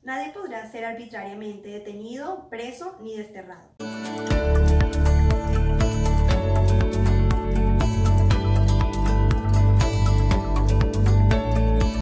Nadie podrá ser arbitrariamente detenido, preso ni desterrado.